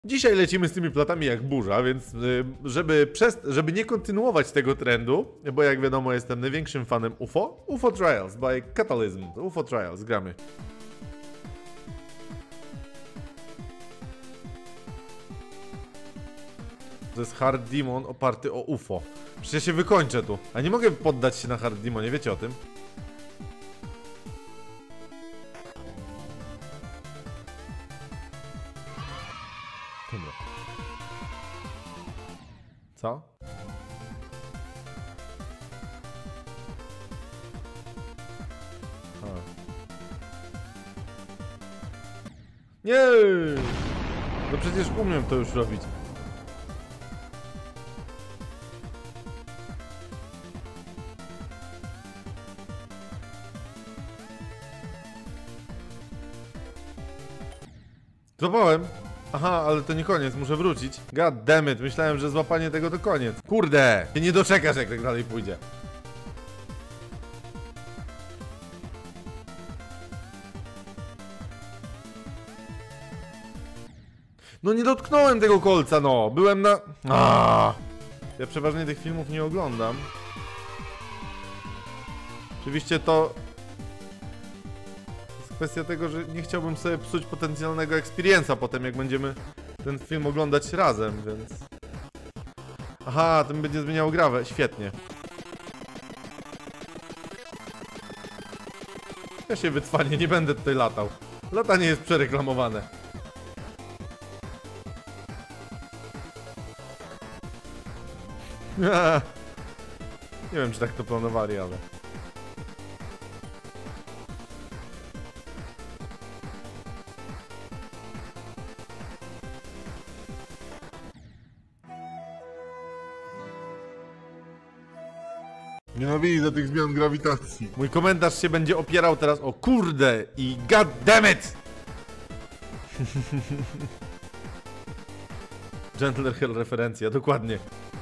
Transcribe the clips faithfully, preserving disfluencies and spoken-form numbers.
Dzisiaj lecimy z tymi platami jak burza, więc żeby, przez, żeby nie kontynuować tego trendu, bo jak wiadomo jestem największym fanem U F O, U F O Trials by Catalysm, U F O Trials, gramy. To jest Hard Demon oparty o U F O. Przecież ja się wykończę tu, a nie mogę poddać się na Hard Demonie, wiecie o tym? Dobra. Co? A. Nie! No przecież umiem to już robić. Złapałem. Aha, ale to nie koniec, muszę wrócić. God damn it, myślałem, że złapanie tego to koniec. Kurde, się nie doczekasz, jak tak dalej pójdzie. No nie dotknąłem tego kolca, no. Byłem na... Aaaa. Ja przeważnie tych filmów nie oglądam. Oczywiście to... jest kwestia tego, że nie chciałbym sobie psuć potencjalnego experience'a potem, jak będziemy ten film oglądać razem, więc... Aha, to mi będzie zmieniało grę. Świetnie. Ja się wycwanię, nie będę tutaj latał. Latanie jest przereklamowane. Nie wiem, czy tak to planowali, ale... Nienawidzę tych zmian grawitacji. Mój komentarz się będzie opierał teraz o kurde i god damn it! Gentler Hell referencja, dokładnie.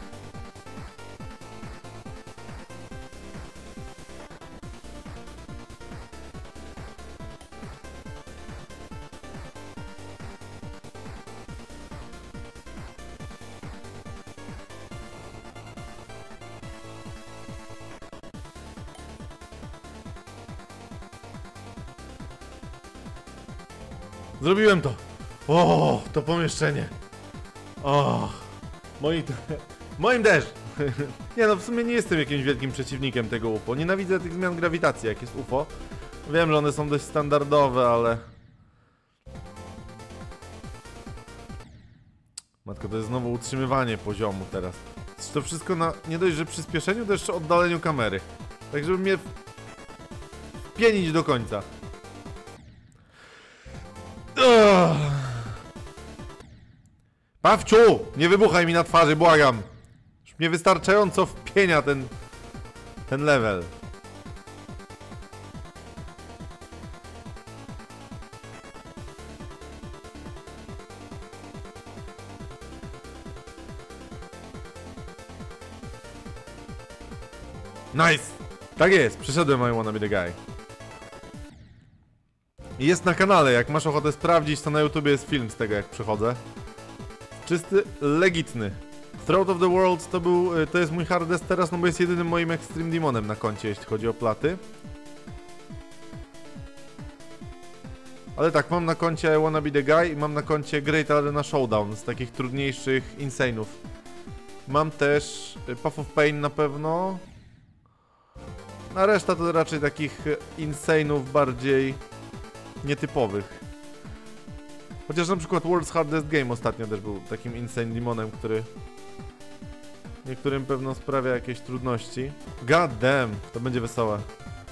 Zrobiłem to! O, to pomieszczenie! O, moi... moim też! Nie no, w sumie nie jestem jakimś wielkim przeciwnikiem tego U F O. Nienawidzę tych zmian grawitacji, jak jest U F O. Wiem, że one są dość standardowe, ale... Matko, to jest znowu utrzymywanie poziomu teraz. To wszystko na nie dość, że przyspieszeniu, to jeszcze oddaleniu kamery. Tak, żeby mnie... wpienić do końca. Ugh. Pawciu! Nie wybuchaj mi na twarzy, błagam! Już mnie wystarczająco wpienia ten... ten level. Nice! Tak jest, przyszedłem I wanna be the guy. Jest na kanale, jak masz ochotę sprawdzić, to na YouTubie jest film z tego, jak przychodzę. Czysty, legitny. Throat of the World to był, to jest mój hardest teraz, no bo jest jedynym moim Extreme Demonem na koncie, jeśli chodzi o platy. Ale tak, mam na koncie I wanna be the guy i mam na koncie Great Arena Showdown z takich trudniejszych insane'ów. Mam też Path of Pain na pewno. A reszta to raczej takich insane'ów bardziej... nietypowych. Chociaż na przykład World's Hardest Game ostatnio też był takim insane demonem, który niektórym pewno sprawia jakieś trudności. God damn, to będzie wesołe.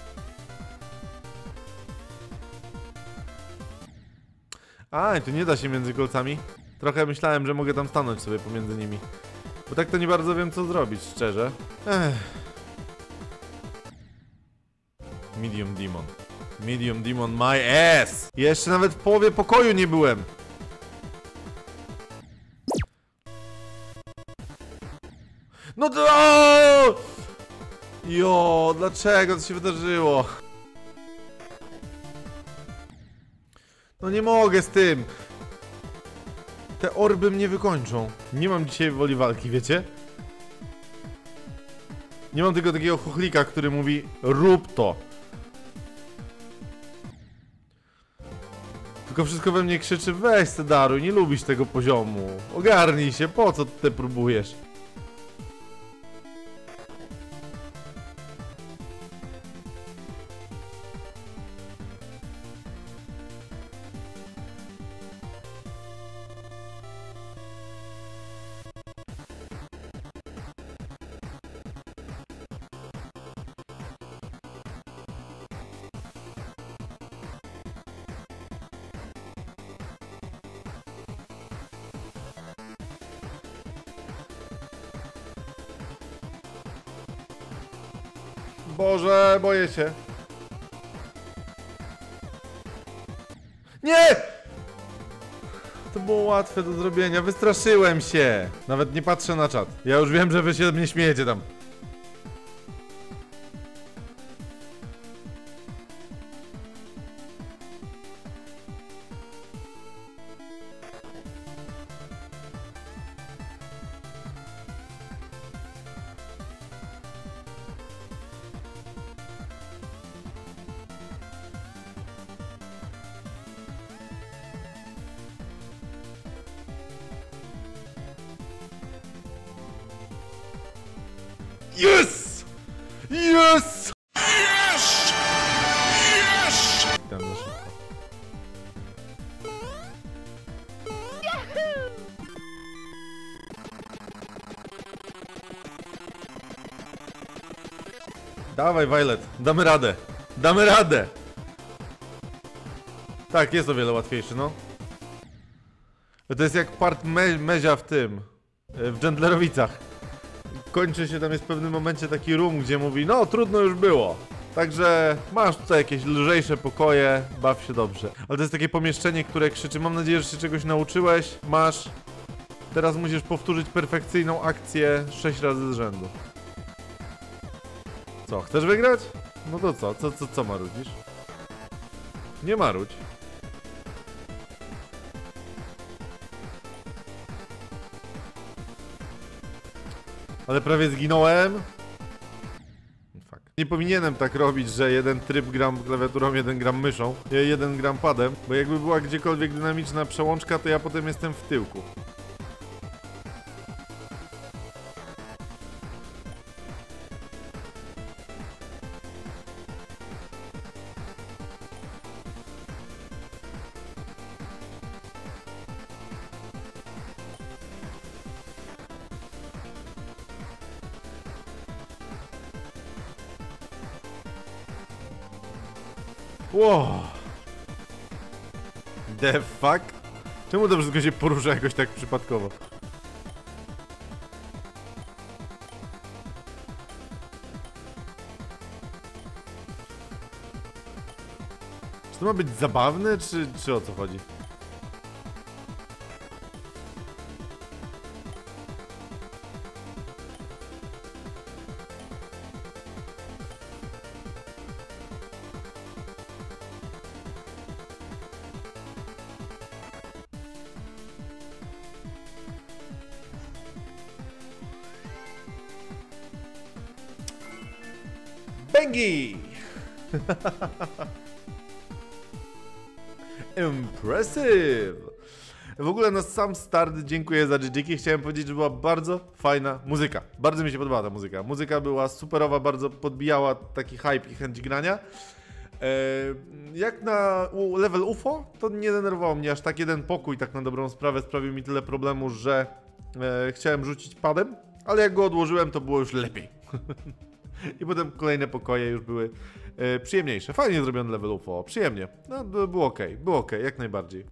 A, i tu nie da się między kolcami. Trochę myślałem, że mogę tam stanąć sobie pomiędzy nimi. Bo tak to nie bardzo wiem, co zrobić, szczerze. Ech. Medium Demon. Medium Demon my ass! Jeszcze nawet w połowie pokoju nie byłem. No to... Jo, dlaczego to się wydarzyło? No nie mogę z tym. Te orby mnie wykończą. Nie mam dzisiaj woli walki, wiecie? Nie mam tylko takiego chochlika, który mówi rób to. Tylko wszystko we mnie krzyczy weź se daruj, nie lubisz tego poziomu. Ogarnij się, po co ty próbujesz? Boże, boję się. Nie! To było łatwe do zrobienia, wystraszyłem się. Nawet nie patrzę na czat. Ja już wiem, że wy się mnie śmiejecie tam. Yes! Yes! Yes! Yes! Tam za szybko. Dawaj, Violet, damy radę. Damy radę! Tak, jest o wiele łatwiejszy, no. To jest jak part me mezia w tym, w Dżendlerowicach. Kończy się, tam jest w pewnym momencie taki room, gdzie mówi, no trudno już było. Także masz tutaj jakieś lżejsze pokoje, baw się dobrze. Ale to jest takie pomieszczenie, które krzyczy, mam nadzieję, że się czegoś nauczyłeś, masz. Teraz musisz powtórzyć perfekcyjną akcję sześć razy z rzędu. Co, chcesz wygrać? No to co, co, co, co marudzisz? Nie marudź. Ale prawie zginąłem. Fuck. Nie powinienem tak robić, że jeden tryb gram klawiaturą, jeden gram myszą, jeden gram padem, bo jakby była gdziekolwiek dynamiczna przełączka, to ja potem jestem w tyłku. Wow. The fuck? Czemu to wszystko się porusza jakoś tak przypadkowo? Czy to ma być zabawne, czy, czy o co chodzi? Bengi! Impressive! W ogóle na sam start dziękuję za dżdżiki. Chciałem powiedzieć, że była bardzo fajna muzyka. Bardzo mi się podobała ta muzyka. Muzyka była superowa, bardzo podbijała taki hype i chęć grania. Jak na level U F O, to nie denerwowało mnie aż tak. Jeden pokój, tak na dobrą sprawę, sprawił mi tyle problemu, że chciałem rzucić padem, ale jak go odłożyłem, to było już lepiej. I potem kolejne pokoje już były e, przyjemniejsze. Fajnie zrobiony level U F O, przyjemnie. No, było ok, było ok, jak najbardziej.